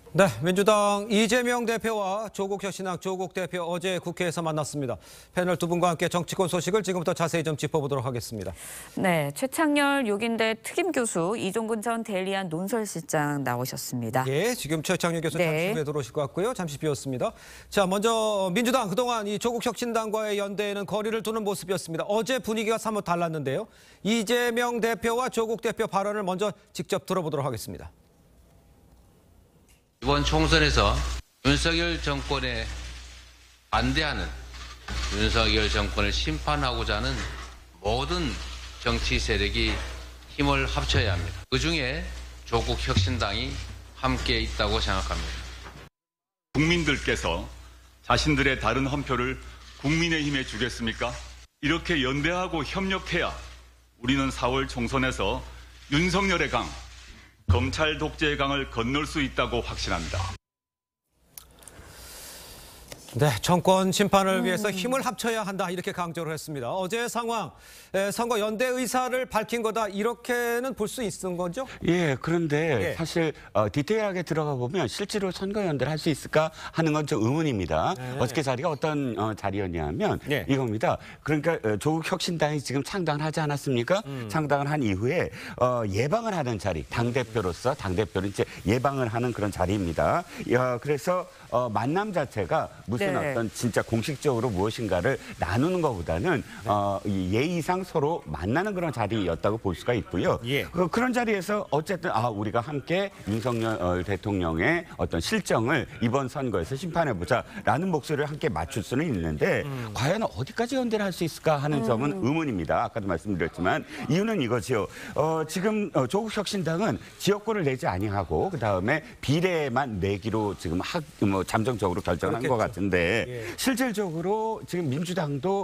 네, 민주당 이재명 대표와 조국 혁신당 조국 대표 어제 국회에서 만났습니다. 패널 두 분과 함께 정치권 소식을 지금부터 자세히 좀 짚어보도록 하겠습니다. 네, 최창렬 요긴대 특임 교수, 이종근 전 데일리안 논설실장 나오셨습니다. 예, 지금 최창렬 교수 네. 잠시 후에 들어오실 것 같고요. 잠시 비었습니다. 자, 먼저 민주당 그동안 이 조국 혁신당과의 연대에는 거리를 두는 모습이었습니다. 어제 분위기가 사뭇 달랐는데요. 이재명 대표와 조국 대표 발언을 먼저 직접 들어보도록 하겠습니다. 이번 총선에서 윤석열 정권에 반대하는, 윤석열 정권을 심판하고자 하는 모든 정치 세력이 힘을 합쳐야 합니다. 그중에 조국 혁신당이 함께 있다고 생각합니다. 국민들께서 자신들의 다른 한 표를 국민의힘에 주겠습니까? 이렇게 연대하고 협력해야 우리는 4월 총선에서 윤석열의 강, 검찰 독재의 강을 건널 수 있다고 확신합니다. 네, 정권 심판을 위해서 힘을 합쳐야 한다 이렇게 강조를 했습니다. 어제 상황, 선거 연대 의사를 밝힌 거다 이렇게는 볼 수 있는 거죠? 예, 그런데 예. 사실 디테일하게 들어가 보면 실제로 선거 연대를 할 수 있을까 하는 건 좀 의문입니다. 네. 어저께 자리가 어떤 자리였냐면 예. 이겁니다. 그러니까 조국 혁신당이 지금 창당을 하지 않았습니까? 창당을 한 이후에 예방을 하는 자리, 당대표로서 당대표를 이제 예방을 하는 그런 자리입니다. 그래서 만남 자체가 무슨 네. 어떤 진짜 공식적으로 무엇인가를 나누는 것보다는 이 예의상 서로 만나는 그런 자리였다고 볼 수가 있고요. 예. 그런 자리에서 어쨌든 우리가 함께 윤석열 대통령의 어떤 실정을 이번 선거에서 심판해보자라는 목소리를 함께 맞출 수는 있는데 과연 어디까지 연대를 할 수 있을까 하는 점은 의문입니다. 아까도 말씀드렸지만 이유는 이거지요. 지금 조국 혁신당은 지역구를 내지 아니하고 그다음에 비례만 내기로 지금 잠정적으로 결정한 것 그렇겠죠. 같은데 예. 실질적으로 지금 민주당도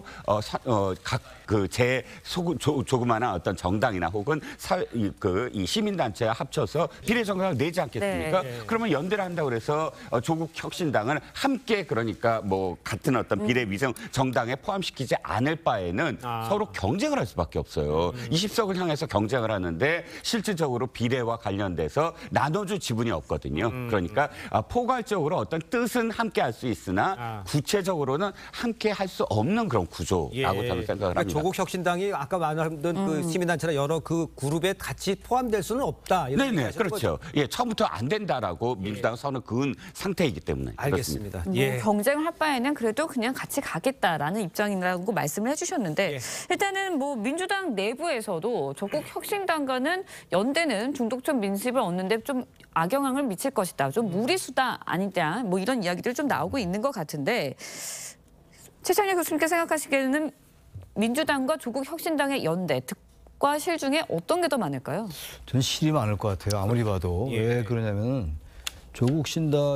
각 제 조그마한 어떤 정당이나 혹은 이 시민단체와 합쳐서 비례정당을 내지 않겠습니까? 네. 그러면 연대를 한다고 그래서 조국 혁신당을 함께 그러니까 뭐 같은 어떤 비례 위정 정당에 포함시키지 않을 바에는 서로 경쟁을 할 수밖에 없어요. 20석을 향해서 경쟁을 하는데 실질적으로 비례와 관련돼서 나눠줄 지분이 없거든요. 그러니까 포괄적으로 어떤 뜻은 함께 할 수 있으나 구체적으로는 함께 할 수 없는 그런 구조라고 저는 생각을 합니다. 조국 혁신당이 아까 말하던 그 시민단체나 여러 그 그룹에 같이 포함될 수는 없다. 이런 네네, 얘기하시는 그렇죠. 거죠? 예, 처음부터 안 된다라고 민주당 선을 그은 상태이기 때문에 그렇습니다. 알겠습니다. 예. 경쟁을 할 바에는 그래도 그냥 같이 가겠다라는 입장이라고 말씀을 해주셨는데 예. 일단은 뭐 민주당 내부에서도 조국 혁신당과는 연대는 중도층 민심을 얻는데 좀 악영향을 미칠 것이다. 좀 무리수다 아니냐 뭐 이런 이야기들 좀 나오고 있는 것 같은데 최창렬 교수님께 생각하시기에는 민주당과 조국 혁신당의 연대 득과 실 중에 어떤 게 더 많을까요? 저는 실이 많을 것 같아요. 아무리 봐도. 예. 왜 그러냐면 조국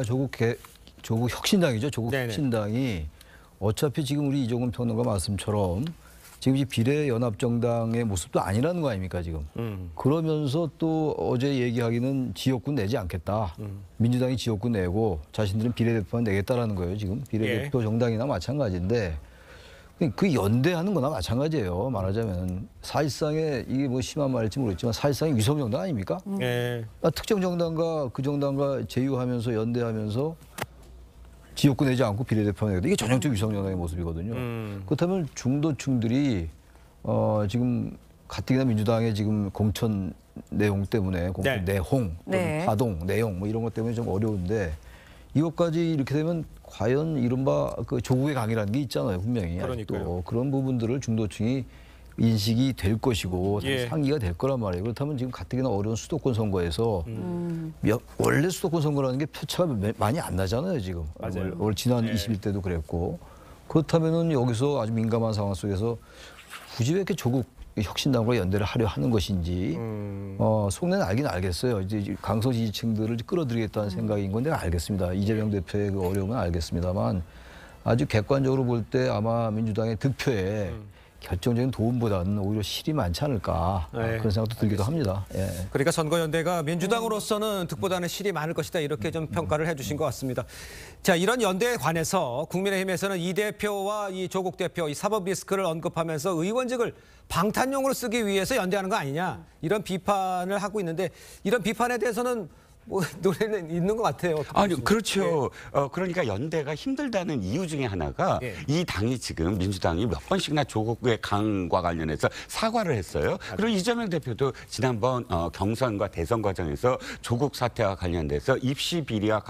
혁신당이죠. 조국 네네. 혁신당이 어차피 지금 우리 이종근 평론가 말씀처럼 지금 이 비례연합정당의 모습도 아니라는 거 아닙니까 지금. 그러면서 또 어제 얘기하기는 지역구 내지 않겠다. 민주당이 지역구 내고 자신들은 비례대표만 내겠다라는 거예요 지금. 비례대표 정당이나 마찬가지인데 그 연대하는 거나 마찬가지예요. 말하자면 사실상의 이게 뭐 심한 말일지 모르겠지만 사실상의 위성정당 아닙니까? 예. 특정 정당과 그 정당과 제휴하면서 연대하면서 지역구 내지 않고 비례대표만 내겠다. 이게 전형적 위성정당의 모습이거든요. 그렇다면 중도층들이 지금 가뜩이나 민주당의 지금 공천 내용 때문에 공천 네. 내홍, 네. 파동, 내용 뭐 이런 것 때문에 좀 어려운데 이것까지 이렇게 되면 과연 이른바 그 조국의 강이라는 게 있잖아요, 분명히. 그러니까요. 아직도. 그런 부분들을 중도층이 인식이 될 것이고 예. 상기가 될 거란 말이에요. 그렇다면 지금 가뜩이나 어려운 수도권 선거에서 원래 수도권 선거라는 게 표차가 많이 안 나잖아요, 지금. 맞아요. 올 지난 21대도 그랬고. 그렇다면은 여기서 아주 민감한 상황 속에서 굳이 왜 이렇게 조국 혁신당과 연대를 하려 하는 것인지 속내는 알긴 알겠어요. 이제 강서 지지층들을 끌어들이겠다는 생각인 건 내가 알겠습니다. 이재명 대표의 그 어려움은 알겠습니다만 아주 객관적으로 볼 때 아마 민주당의 득표에 결정적인 도움보다는 오히려 실이 많지 않을까 그런 생각도 들기도 합니다. 예. 그러니까 선거연대가 민주당으로서는 득보다는 실이 많을 것이다 이렇게 좀 평가를 해주신 것 같습니다. 자, 이런 연대에 관해서 국민의힘에서는 이 대표와 이 조국 대표 이 사법 리스크를 언급하면서 의원직을 방탄용으로 쓰기 위해서 연대하는 거 아니냐 이런 비판을 하고 있는데 이런 비판에 대해서는 뭐 노래는 있는 것 같아요. 아니 그렇죠. 그러니까 연대가 힘들다는 이유 중에 하나가 예. 이 당이 지금 민주당이 몇 번씩이나 조국의 강과 관련해서 사과를 했어요. 그리고 이재명 대표도 지난번 경선과 대선 과정에서 조국 사태와 관련돼서 입시 비리와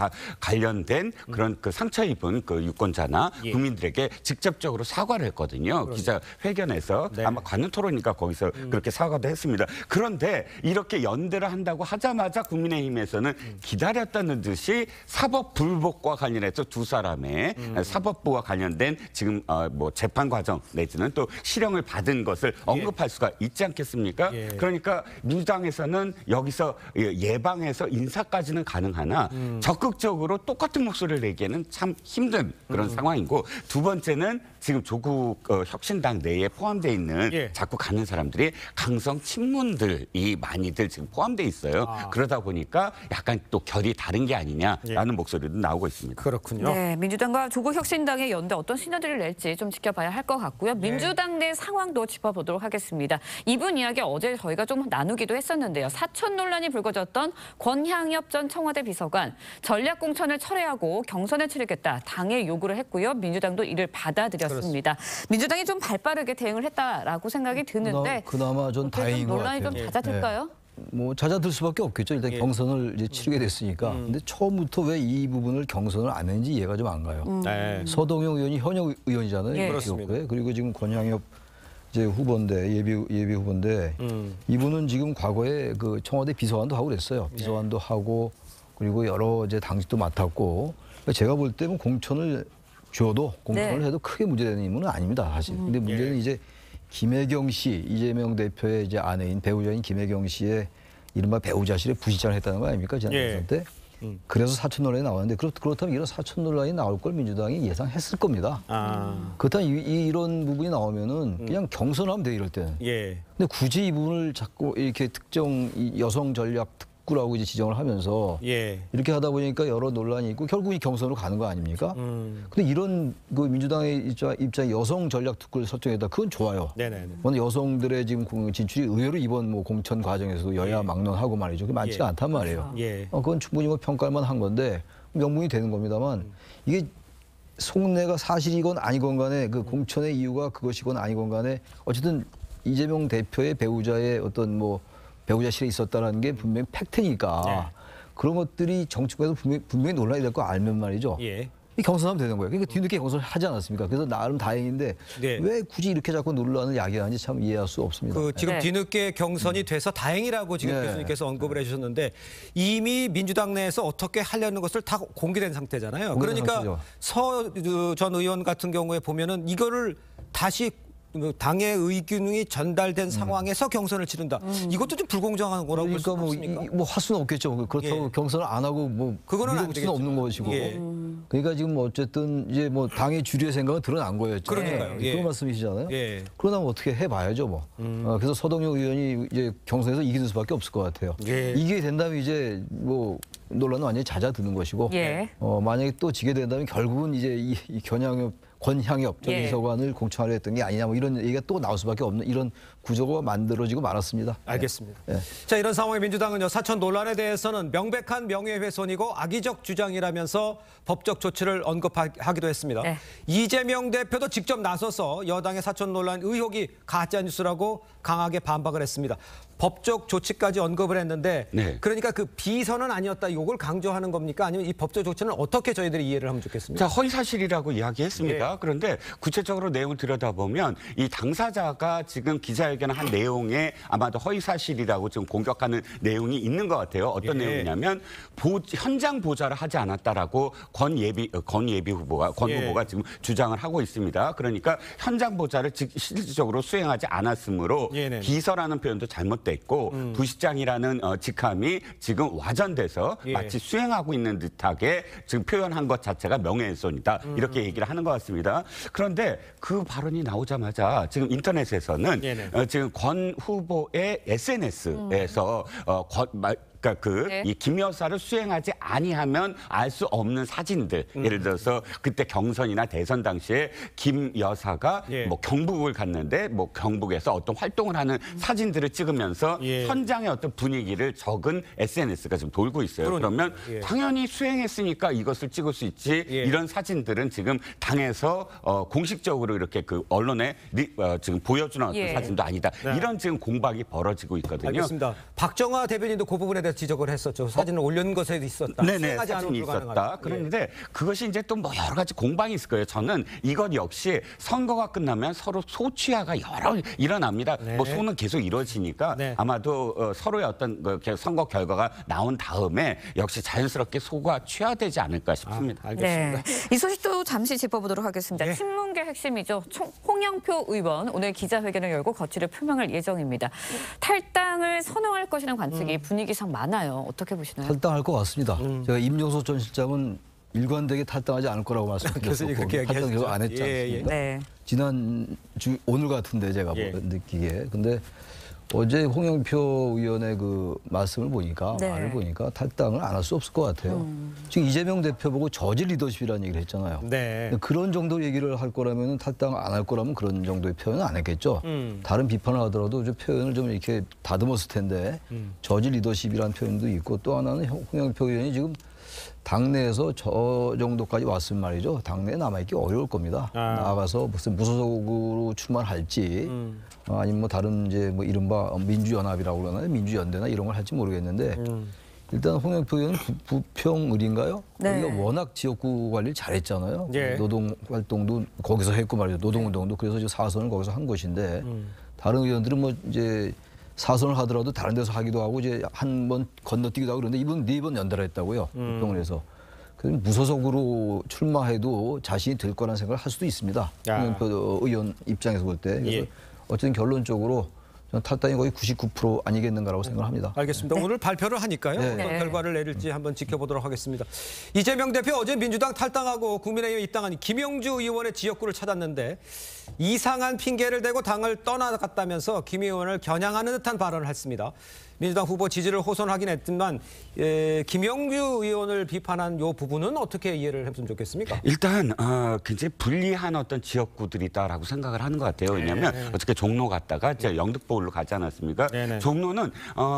관련된 그런 그 상처 입은 그 유권자나 예. 국민들에게 직접적으로 사과를 했거든요. 기자회견에서 네. 아마 관훈 토론이니까 거기서 그렇게 사과도 했습니다. 그런데 이렇게 연대를 한다고 하자마자 국민의힘에서는 기다렸다는 듯이 사법 불복과 관련해서 두 사람의 사법부와 관련된 지금 뭐 재판 과정 내지는 또 실형을 받은 것을 언급할 수가 있지 않겠습니까? 예. 그러니까 민주당에서는 여기서 예방해서 인사까지는 가능하나 적극적으로 똑같은 목소리를 내기에는 참 힘든 그런 상황이고 두 번째는 지금 조국 혁신당 내에 포함되어 있는 예. 자꾸 가는 사람들이 강성 친문들이 많이들 지금 포함되어 있어요. 그러다 보니까 약간 또 결이 다른 게 아니냐라는 목소리도 나오고 있습니다. 그렇군요. 네, 민주당과 조국혁신당의 연대 어떤 시너지를 낼지 좀 지켜봐야 할 것 같고요. 민주당 내 상황도 짚어보도록 하겠습니다. 이분 이야기 어제 저희가 좀 나누기도 했었는데요. 사천 논란이 불거졌던 권향엽 전 청와대 비서관 전략공천을 철회하고 경선에 치르겠다 당에 요구를 했고요. 민주당도 이를 받아들였습니다. 민주당이 좀 발빠르게 대응을 했다라고 생각이 드는데 그나마 전 어떻게 다행인 것 논란이 같아요. 좀 잦아들까요? 뭐 잦아들 수밖에 없겠죠. 일단 경선을 이제 치르게 됐으니까. 근데 처음부터 왜 이 부분을 경선을 안 했는지 이해가 좀 안 가요. 네. 서동영 의원이 현역 의원이잖아요. 예. 그렇습니다. 지역구에. 그리고 지금 권향엽 이제 후보인데 예비 후보인데 이분은 지금 과거에 그 청와대 비서관도 하고 그랬어요. 비서관도 하고 그리고 여러 이제 당직도 맡았고 그러니까 제가 볼 때는 공천을 줘도 공천을 네. 해도 크게 문제되는 인물은 아닙니다. 사실. 근데 문제는 이제 김혜경 씨, 이재명 대표의 이제 아내인 배우자인 김혜경 씨의 이른바 배우자실에 부시장을 했다는 거 아닙니까? 지난 대선 때. 그래서 사천 논란이 나왔는데 그렇다면 이런 사천 논란이 나올 걸 민주당이 예상했을 겁니다. 그렇다면 이런 부분이 나오면은 그냥 경선을 하면 돼 이럴 때는. 예. 근데 굳이 이 부분을 자꾸 이렇게 특정 여성 전략 특구라고 이제 지정을 하면서 예. 이렇게 하다 보니까 여러 논란이 있고 결국 이 경선으로 가는 거 아닙니까? 근데 이런 그 민주당의 입장 여성 전략 특구를 설정했다 그건 좋아요. 네네네. 근데 여성들의 지금 진출이 의외로 이번 뭐 공천 과정에서도 여야 막론하고 말이죠. 그게 많지가 예. 않단 말이에요. 예. 그건 충분히 뭐 평가할 만한 건데 명분이 되는 겁니다만 이게 속내가 사실이건 아니건 간에 그 공천의 이유가 그것이건 아니건 간에 어쨌든 이재명 대표의 배우자의 어떤 뭐 배우자실에 있었다는 게 분명히 팩트니까 네. 그런 것들이 정치권에서 분명히 논란이 될 거 알면 말이죠. 예. 이 경선하면 되는 거예요. 그러니까 뒤늦게 경선을 하지 않았습니까? 그래서 나름 다행인데 네. 왜 굳이 이렇게 자꾸 논란을 야기하는지 참 이해할 수 없습니다. 그 지금 네. 뒤늦게 경선이 돼서 다행이라고 지금 네. 교수님께서 언급을 해주셨는데 이미 민주당 내에서 어떻게 하려는 것을 다 공개된 상태잖아요. 공개된 그러니까 상태죠. 서 전 의원 같은 경우에 보면은 이거를 다시 당의 의견이 전달된 상황에서 경선을 치른다. 이것도 좀 불공정한 거라고 볼 그러니까 수 없습니까? 뭐 할 수는 없겠죠. 그렇다고 예. 경선을 안 하고 뭐 그거는 안 밀어붙일 수는 없는 되겠죠. 것이고. 예. 그러니까 지금 어쨌든 이제 뭐 당의 주류의 생각은 드러난 거예요. 그러니까요. 예. 그런 말씀이시잖아요. 예. 그러다면 어떻게 해봐야죠, 뭐. 그래서 서동영 의원이 이제 경선에서 이기는 수밖에 없을 것 같아요. 예. 이기게 된다면 이제 뭐 논란은 완전히 잦아드는 것이고, 예. 만약에 또 지게 된다면 결국은 이제 이 권향엽 전 예. 비서관을 공천하려 했던 게 아니냐 뭐 이런 얘기가 또 나올 수밖에 없는 이런 구조가 만들어지고 말았습니다. 알겠습니다. 예. 자, 이런 상황에 민주당은요, 사천 논란에 대해서는 명백한 명예훼손이고 악의적 주장이라면서 법적 조치를 언급하기도 했습니다. 네. 이재명 대표도 직접 나서서 여당의 사천 논란 의혹이 가짜뉴스라고 강하게 반박을 했습니다. 법적 조치까지 언급을 했는데 네. 그러니까 그 비선은 아니었다 이걸 강조하는 겁니까? 아니면 이 법적 조치는 어떻게 저희들이 이해를 하면 좋겠습니까? 자, 허위사실이라고 이야기했습니다. 예. 그런데 구체적으로 내용을 들여다보면 이 당사자가 지금 기자회견을 한 내용에 아마도 허위사실이라고 지금 공격하는 내용이 있는 것 같아요. 어떤 예. 내용이냐면 현장 보좌를 하지 않았다라고 권 후보가 예. 지금 주장을 하고 있습니다. 그러니까 현장 보좌를 실질적으로 수행하지 않았으므로 예. 비서라는 표현도 잘못됐고 부시장이라는 직함이 지금 와전돼서 예. 마치 수행하고 있는 듯하게 지금 표현한 것 자체가 명예훼손이다. 이렇게 얘기를 하는 것 같습니다. 그런데 그 발언이 나오자마자 지금 인터넷에서는 네네. 지금 권 후보의 SNS에서 그러니까 네. 이 김 여사를 수행하지 아니하면 알 수 없는 사진들. 예를 들어서 그때 경선이나 대선 당시에 김 여사가 예. 뭐 경북을 갔는데 뭐 경북에서 어떤 활동을 하는 사진들을 찍으면서 예. 현장의 어떤 분위기를 적은 SNS가 지금 돌고 있어요. 그러니까요. 그러면 예. 당연히 수행했으니까 이것을 찍을 수 있지. 예. 이런 사진들은 지금 당에서 공식적으로 이렇게 그 언론에 지금 보여주는 어떤 예. 사진도 아니다. 네. 이런 지금 공박이 벌어지고 있거든요. 알겠습니다. 박정화 대변인도 그 부분에 대해서 지적을 했었죠. 사진을 올린 것에 있었다. 네네, 수행하지 않으면 사진이 있었다. 불가능하다. 그런데 그것이 이제 또 뭐 여러 가지 공방이 있을 거예요. 저는 이것 역시 선거가 끝나면 서로 소취하가 여러 일어납니다. 네. 뭐 소는 계속 이루어지니까 네. 아마도 서로의 어떤 그 선거 결과가 나온 다음에 역시 자연스럽게 소가 취하되지 않을까 싶습니다. 알겠습니다. 네. 이 소식도 잠시 짚어보도록 하겠습니다. 예. 친문계 핵심이죠. 홍영표 의원 오늘 기자회견을 열고 거취를 표명할 예정입니다. 탈당을 선언할 것이라는 관측이 분위기상 많아요. 어떻게 보시나요? 탈당할 것 같습니다. 제가 임종석 전 실장은 일관되게 탈당하지 않을 거라고 교수님 말씀드렸고 그렇게 탈당 얘기하셨죠. 결과 안 했지 예, 예. 않습니까? 네. 지난 오늘 같은데 제가 예. 느끼기에. 근데 어제 홍영표 의원의 그 말씀을 보니까 네. 말을 보니까 탈당을 안 할 수 없을 것 같아요. 지금 이재명 대표 보고 저질 리더십이라는 얘기를 했잖아요. 네. 근데 그런 정도 얘기를 할 거라면 탈당 안 할 거라면 그런 정도의 표현은 안 했겠죠. 다른 비판을 하더라도 좀 표현을 좀 이렇게 다듬었을 텐데 저질 리더십이라는 표현도 있고 또 하나는 홍영표 의원이 지금 당내에서 저 정도까지 왔으면 말이죠. 당내에 남아있기 어려울 겁니다. 나아가서 무슨 무소속으로 출마할지 아니면 뭐 다른 이제 뭐 이른바 민주연합이라고 그러나요? 민주연대나 이런 걸 할지 모르겠는데 일단 홍영표 의원은 부평을인가요? 네. 우리가 워낙 지역구 관리를 잘했잖아요. 예. 노동 활동도 거기서 했고 말이죠. 노동운동도 그래서 이제 사선을 거기서 한 것인데 다른 의원들은 뭐 이제 사선을 하더라도 다른 데서 하기도 하고 이제 한 번 건너뛰기도 하고 그런데 이분 4번 연달아 했다고요. 부평을 해서. 그래서 무소속으로 출마해도 자신이 될 거라는 생각을 할 수도 있습니다. 홍영표 의원 입장에서 볼 때. 그래서 예. 어쨌든 결론적으로 저는 탈당이 거의 99% 아니겠는가라고 생각을 합니다. 알겠습니다. 오늘 발표를 하니까요. 네. 어떤 네. 결과를 내릴지 한번 지켜보도록 하겠습니다. 이재명 대표 어제 민주당 탈당하고 국민의힘에 입당한 김영주 의원의 지역구를 찾았는데 이상한 핑계를 대고 당을 떠나갔다면서 김 의원을 겨냥하는 듯한 발언을 했습니다. 민주당 후보 지지를 호선하긴 했지만 김영주 의원을 비판한 이 부분은 어떻게 이해를 했으면 좋겠습니까? 일단 굉장히 불리한 어떤 지역구들이 있다라고 생각을 하는 것 같아요. 왜냐하면 어떻게 종로 갔다가 이제 영등포로 가지 않았습니까? 네네. 종로는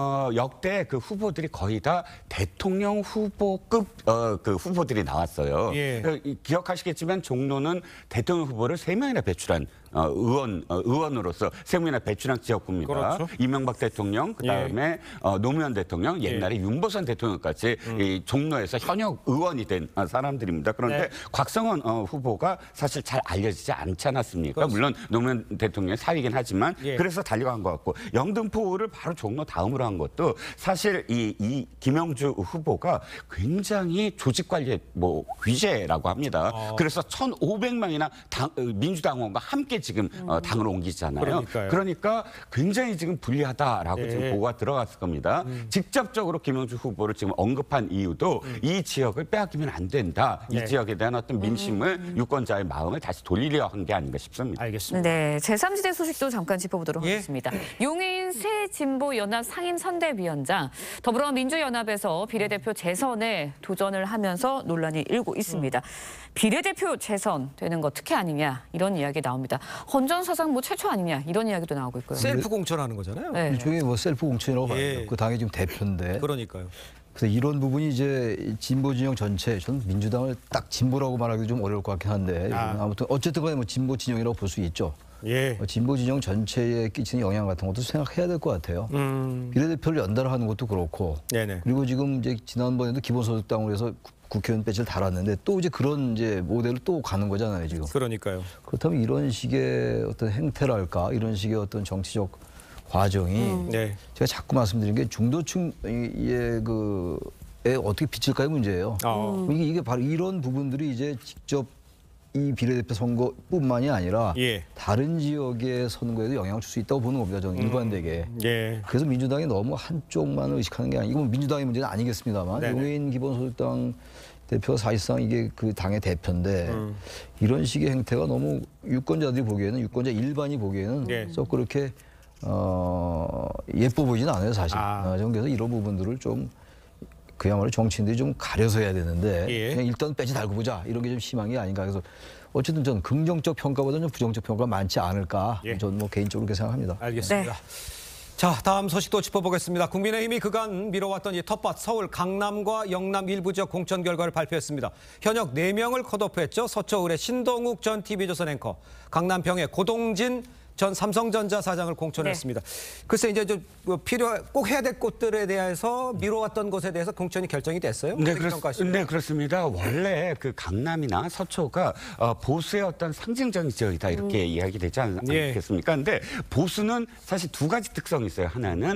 역대 그 후보들이 거의 다 대통령 후보급 그 후보들이 나왔어요. 예. 기억하시겠지만 종로는 대통령 후보를 3명이나 배출한 의원으로서 3명이나 배출한 지역구입니다. 그렇죠. 이명박 대통령, 그다음에 노무현 대통령, 옛날에 윤보선 대통령까지 이 종로에서 현역 의원이 된 사람들입니다. 그런데 네. 곽성원 후보가 사실 잘 알려지지 않지 않았습니까? 물론 노무현 대통령의 사위긴 하지만 예. 그래서 달려간 것 같고 영등포를 바로 종로 다음으로 한 것도 사실 이 김영주 후보가 굉장히 조직 관리에 뭐 귀재라고 합니다. 그래서 1,500명이나 민주당원과 함께 지금 당을 옮기잖아요. 그러니까요. 그러니까 굉장히 지금 불리하다라고 네. 지금 보고가 들어갔을 겁니다. 직접적으로 김영주 후보를 지금 언급한 이유도 이 지역을 빼앗기면 안 된다. 네. 이 지역에 대한 어떤 민심을 유권자의 마음을 다시 돌리려 한 게 아닌가 싶습니다. 알겠습니다. 네, 제3지대 소식도 잠깐 짚어보도록 예. 하겠습니다. 용인 새진보연합 상임선대위원장 더불어민주연합에서 비례대표 재선에 도전을 하면서 논란이 일고 있습니다. 비례대표 재선 되는 거 특혜 아니냐 이런 이야기 나옵니다. 헌전사상 뭐 최초 아니냐 이런 이야기도 나오고 있고요. 셀프 공천하는 거잖아요. 네. 일종의 뭐 셀프 공천이라고 봐요. 예. 그 당의 지금 대표인데. 그러니까요. 그래서 이런 부분이 이제 진보 진영 전체, 저는 민주당을 딱 진보라고 말하기 좀 어려울 것 같긴 한데 아무튼 어쨌든 간에 뭐 진보 진영이라고 볼 수 있죠. 예. 진보 진영 전체에 끼치는 영향 같은 것도 생각해야 될 것 같아요. 비례대표를 연달아 하는 것도 그렇고 네네. 그리고 지금 이제 지난번에도 기본소득당으로 해서 국회의원 배지를 달았는데 또 이제 그런 이제 모델을 또 가는 거잖아요, 지금. 그러니까요. 그렇다면 이런 식의 어떤 행태랄까, 이런 식의 어떤 정치적 과정이 네. 제가 자꾸 말씀드린 게 중도층의 그에 어떻게 비칠까의 문제예요. 이게 바로 이런 부분들이 이제 직접 이 비례대표 선거뿐만이 아니라 예. 다른 지역의 선거에도 영향을 줄 수 있다고 보는 겁니다. 저는 일관되게. 예. 그래서 민주당이 너무 한쪽만 의식하는 게 아니고 이건 민주당의 문제는 아니겠습니다만 네네. 용인 기본소득당 대표가 사실상 이게 그 당의 대표인데 이런 식의 행태가 너무 유권자들이 보기에는 유권자 일반이 보기에는 예. 썩 그렇게 예뻐 보이진 않아요, 사실. 저는 그래서 이런 부분들을 좀 그야말로 정치인들이 좀 가려서 해야 되는데 그냥 일단 빼지 달고 보자 이런 게 좀 심한 게 아닌가. 그래서 어쨌든 전 긍정적 평가보다는 좀 부정적 평가가 많지 않을까. 저는 뭐 개인적으로 그렇게 생각합니다. 알겠습니다. 자, 다음 소식도 짚어보겠습니다. 국민의힘이 그간 미뤄왔던 이 텃밭 서울 강남과 영남 일부 지역 공천 결과를 발표했습니다. 현역 4명을 컷오프했죠. 서초을의 신동욱 전 TV조선 앵커, 강남평의 고동진 전 삼성전자 사장을 공천했습니다. 글쎄 이제 좀 꼭 해야 될 것들에 대해서 미뤄왔던 것에 대해서 공천이 결정이 됐어요. 네, 네, 그렇습니다. 원래 그 강남이나 서초가 보수의 어떤 상징적인 지역이다 이렇게 이야기되지 않겠습니까? 근데 보수는 사실 두 가지 특성이 있어요. 하나는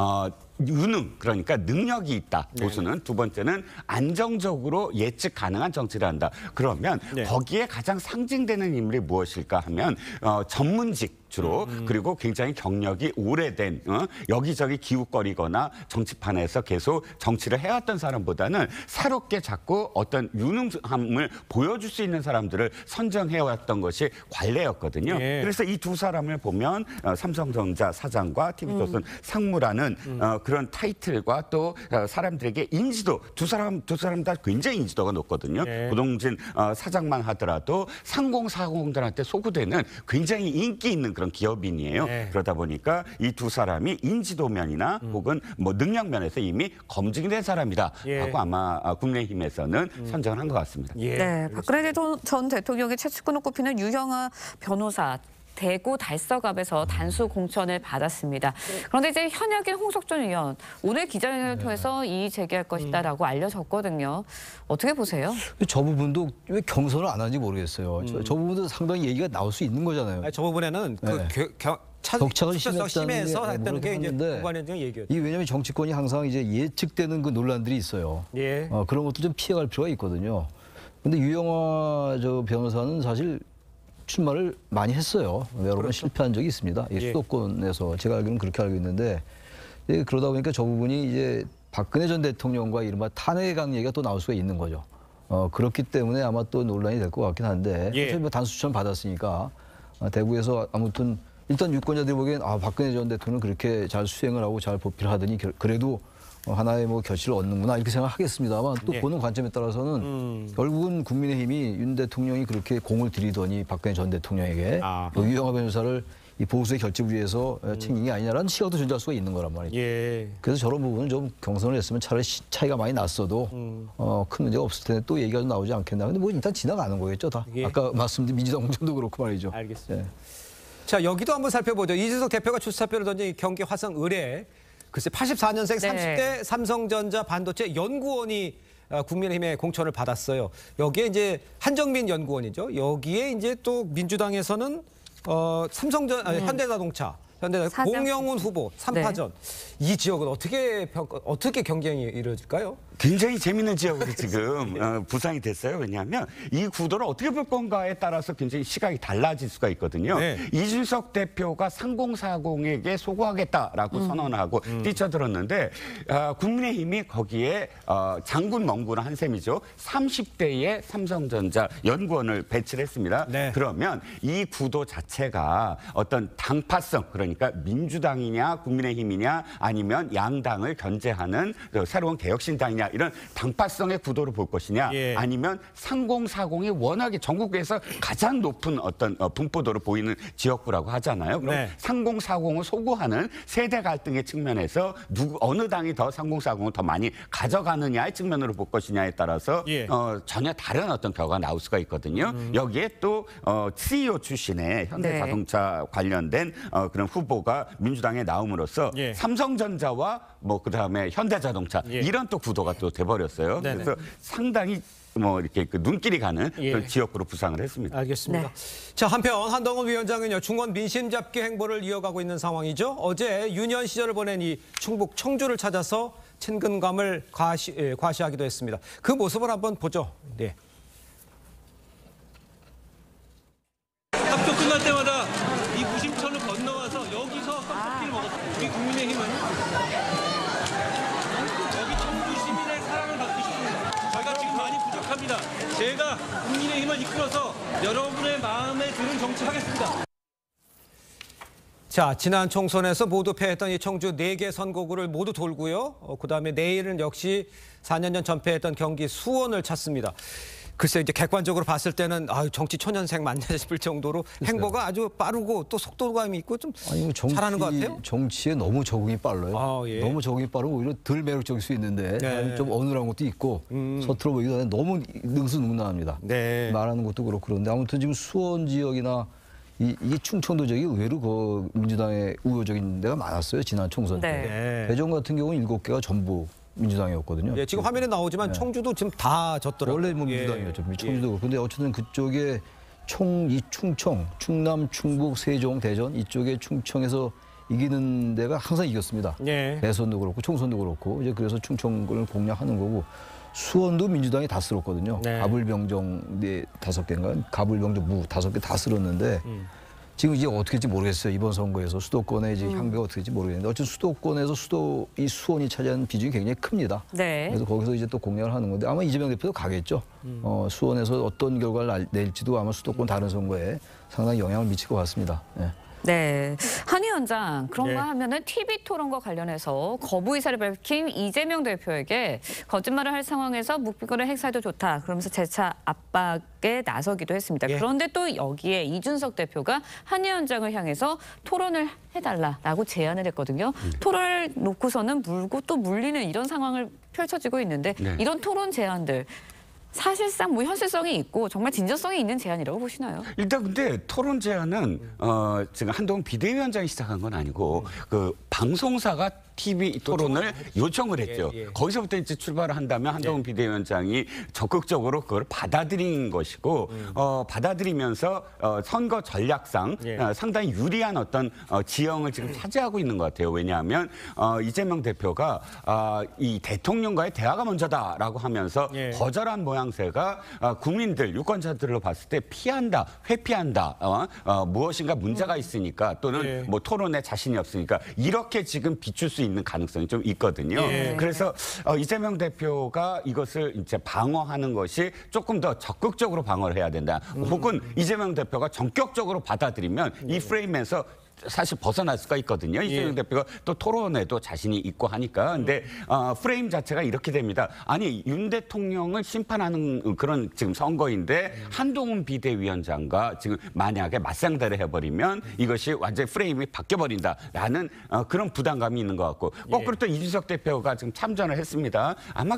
유능, 그러니까 능력이 있다. 보수는. 두 번째는 안정적으로 예측 가능한 정치를 한다. 그러면 거기에 가장 상징되는 인물이 무엇일까 하면 전문직 주로 그리고 굉장히 경력이 오래된 여기저기 기웃거리거나 정치판에서 계속 정치를 해왔던 사람보다는 새롭게 자꾸 어떤 유능함을 보여줄 수 있는 사람들을 선정해왔던 것이 관례였거든요. 그래서 이 두 사람을 보면 삼성전자 사장과 TV조선 상무라는 그런 타이틀과 또 사람들에게 인지도 두 사람 다 굉장히 인지도가 높거든요. 고동진 사장만 하더라도 3040들한테 소구되는 굉장히 인기 있는 그런 기업인이에요. 그러다 보니까 이 두 사람이 인지도면이나 혹은 뭐 능력면에서 이미 검증이 된 사람이다 하고 아마 국민의힘에서는 선정을 한 것 같습니다. 네, 박근혜 전 대통령의 최측근으로 꼽히는 유형아 변호사. 대구 달서갑에서 단수 공천을 받았습니다. 그런데 이제 현역인 홍석천 의원 오늘 기자회견을 통해서 이의 제기할 것이다라고 알려졌거든요. 어떻게 보세요? 저 부분도 왜 경선을 안 하는지 모르겠어요. 저 부분도 상당히 얘기가 나올 수 있는 거잖아요. 아니, 저 부분에는 격차가 심해서 했다는 게 이제 공관위원장 얘기였죠. 왜냐하면 정치권이 항상 이제 예측되는 그 논란들이 있어요. 그런 것도 좀 피해갈 필요가 있거든요. 근데 유영아 변호사는 사실 출마를 많이 했어요. 여러 번 실패한 적이 있습니다. 수도권에서 제가 알기로는 그렇게 알고 있는데 그러다 보니까 저 부분이 이제 박근혜 전 대통령과 이른바 탄핵강 얘기가 또 나올 수가 있는 거죠. 그렇기 때문에 아마 또 논란이 될 것 같긴 한데 어차피 뭐 단수 추천 받았으니까 대구에서 아무튼 일단 유권자들이 보기엔 박근혜 전 대통령 그렇게 잘 수행을 하고 잘 보필을 하더니 그래도 하나의 뭐 결실을 얻는구나 이렇게 생각하겠습니다만 또 보는 관점에 따라서는 결국은 국민의힘이 윤 대통령이 그렇게 공을 들이더니 박근혜 전 대통령에게 유영아 변호사를 이 보수의 결집을 위해서 챙긴 게 아니냐라는 시각도 존재할 수가 있는 거란 말이죠. 그래서 저런 부분은 좀 경선을 했으면 차라리 차이가 많이 났어도 큰 문제가 없을 텐데 또 얘기가 좀 나오지 않겠나. 근데 뭐 일단 지나가는 거겠죠 다. 아까 말씀드린 민주당 공천도 그렇고 말이죠. 알겠습니다. 자, 여기도 한번 살펴보죠. 이준석 대표가 출사표를 던진 경기 화성 의뢰. 글쎄 84년생 30대 삼성전자 반도체 연구원이 국민의힘의 공천을 받았어요. 여기에 이제 한정민 연구원이죠. 여기에 이제 또 민주당에서는 현대자동차 공영훈 후보 3파전. 이 지역은 어떻게 경쟁이 이루어질까요? 굉장히 재밌는 지역으로 지금 부상이 됐어요. 왜냐하면 이 구도를 어떻게 볼 건가에 따라서 굉장히 시각이 달라질 수가 있거든요. 이준석 대표가 3040에게 소구하겠다라고 선언하고 뛰쳐들었는데 국민의힘이 거기에 장군 멍구는 한 셈이죠. 30대의 삼성전자 연구원을 배치를 했습니다. 그러면 이 구도 자체가 어떤 당파성, 그러니까 민주당이냐 국민의힘이냐 아니면 양당을 견제하는 새로운 개혁신당이냐 이런 당파성의 구도를 볼 것이냐 아니면 3040이 워낙에 전국에서 가장 높은 어떤 분포도를 보이는 지역구라고 하잖아요. 그럼 3040을 소구하는 세대 갈등의 측면에서 어느 당이 더 3040을 더 많이 가져가느냐의 측면으로 볼 것이냐에 따라서 전혀 다른 어떤 결과가 나올 수가 있거든요. 여기에 또 CEO 출신의 현대자동차 관련된 그런 후보가 민주당에 나옴으로써 삼성전자와 뭐 그다음에 현대자동차 이런 또 구도가 또 돼버렸어요. 그래서 상당히 뭐 이렇게 그 눈길이 가는 그런 지역구로 부상을 했습니다. 알겠습니다. 자, 한편 한동훈 위원장은요 중원 민심 잡기 행보를 이어가고 있는 상황이죠. 어제 유년 시절을 보낸 이 충북 청주를 찾아서 친근감을 과시하기도 했습니다. 그 모습을 한번 보죠. 학교 끝날 때마다 이 무심천을 건너와서 여기서 떡볶이를 먹었어요. 우리 국민의힘은 여기 청주 시민의 사랑을 받고 싶습니다. 저희가 지금 많이 부족합니다. 제가 국민의힘을 이끌어서 여러분의 마음에 드는 정치하겠습니다. 자, 지난 총선에서 모두 패했던 이 청주 4개 선거구를 모두 돌고요. 그다음에 내일은 역시 4년 전 전패했던 경기 수원을 찾습니다. 글쎄 이제 객관적으로 봤을 때는 정치 초년생 맞냐 싶을 정도로 행보가 아주 빠르고 또 속도감이 있고 좀 잘하는 것 같아요. 정치에 너무 적응이 빨라요. 예. 너무 적응이 빠르고 오히려 덜 매력적일 수 있는데 네. 좀 어눌한 것도 있고 서툴러 보이기도 하는데 너무 능수능란합니다. 네. 말하는 것도 그렇고 그런데 아무튼 지금 수원 지역이나 이게 충청도 지역이 의외로 그 민주당의 우호적인 데가 많았어요. 지난 총선 때. 네. 대전 같은 경우는 7개가 전부 민주당이었거든요. 예, 지금 화면에 나오지만 청주도 지금 다 졌더라고요. 원래 뭐 민주당이었죠. 청주도. 근데 어쨌든 그쪽에 이 충청, 충남, 충북, 세종, 대전 이쪽에 충청에서 이기는 데가 항상 이겼습니다. 예. 대선도 그렇고 총선도 그렇고 이제 그래서 충청을 공략하는 거고 수원도 민주당이 다 쓸었거든요. 네. 가불병정 5개인가 가불병정 무 5개 다 쓸었는데 지금 이제 어떻게 될지 모르겠어요. 이번 선거에서 수도권의 이제 향배가 어떻게 될지 모르겠는데 어쨌든 수도권에서 이 수원이 차지하는 비중이 굉장히 큽니다. 네. 그래서 거기서 이제 또 공략을 하는 건데 아마 이재명 대표도 가겠죠. 수원에서 어떤 결과를 낼지도 아마 수도권 다른 선거에 상당히 영향을 미칠 것 같습니다. 네. 네, 한 위원장 그런가 네. 하면은 TV 토론과 관련해서 거부 의사를 밝힌 이재명 대표에게 거짓말을 할 상황에서 묵비권을 행사해도 좋다. 그러면서 재차 압박에 나서기도 했습니다. 예. 그런데 또 여기에 이준석 대표가 한 위원장을 향해서 토론을 해달라라고 제안을 했거든요. 토론을 놓고서는 물고 또 물리는 이런 상황을 펼쳐지고 있는데 네. 이런 토론 제안들 사실상 뭐 현실성이 있고 정말 진정성이 있는 제안이라고 보시나요? 일단 근데 토론 제안은 지금 한동훈 비대위원장이 시작한 건 아니고 그 방송사가 TV 토론을 요청을 했죠. 예. 거기서부터 이제 출발을 한다면 한동훈 비대위원장이 적극적으로 그걸 받아들인 것이고 받아들이면서 선거 전략상 상당히 유리한 어떤 지형을 지금 차지하고 있는 것 같아요. 왜냐하면 이재명 대표가 이 대통령과의 대화가 먼저다라고 하면서 거절한 모양새가 국민들 유권자들로 봤을 때 피한다, 회피한다, 무엇인가 문제가 있으니까 또는 뭐 토론에 자신이 없으니까 이렇게 지금 비출 수 있는 가능성이 좀 있거든요. 그래서 이재명 대표가 이것을 이제 방어하는 것이 조금 더 적극적으로 방어를 해야 된다. 혹은 이재명 대표가 전격적으로 받아들이면 이 프레임에서 사실 벗어날 수가 있거든요. 이재명 대표가 또 토론에도 자신이 있고 하니까. 근데 프레임 자체가 이렇게 됩니다. 아니 윤 대통령을 심판하는 그런 지금 선거인데 한동훈 비대위원장과 지금 만약에 맞상대를 해버리면 이것이 완전히 프레임이 바뀌어버린다라는 그런 부담감이 있는 것 같고 거꾸로 또 이준석 대표가 지금 참전을 했습니다. 아마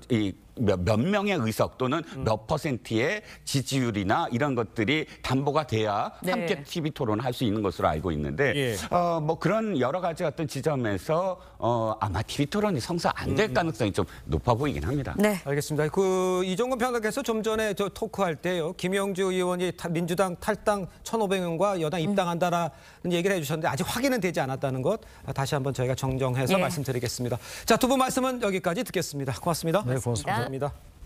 몇 명의 의석 또는 몇 퍼센트의 지지율이나 이런 것들이 담보가 돼야 네. 함께 TV 토론을 할 수 있는 것으로 알고 있는데 뭐 그런 여러 가지 어떤 지점에서 아마 TV 토론이 성사 안 될 가능성이 좀 높아 보이긴 합니다. 네. 알겠습니다. 이종건 평론가께서 좀 전에 저 토크할 때요. 김영주 의원이 민주당 탈당 1,500명과 여당 입당한다라는 얘기를 해주셨는데 아직 확인은 되지 않았다는 것 다시 한번 저희가 정정해서 말씀드리겠습니다. 자, 두 분 말씀은 여기까지 듣겠습니다. 고맙습니다. 네, 고맙습니다. 감사합니다.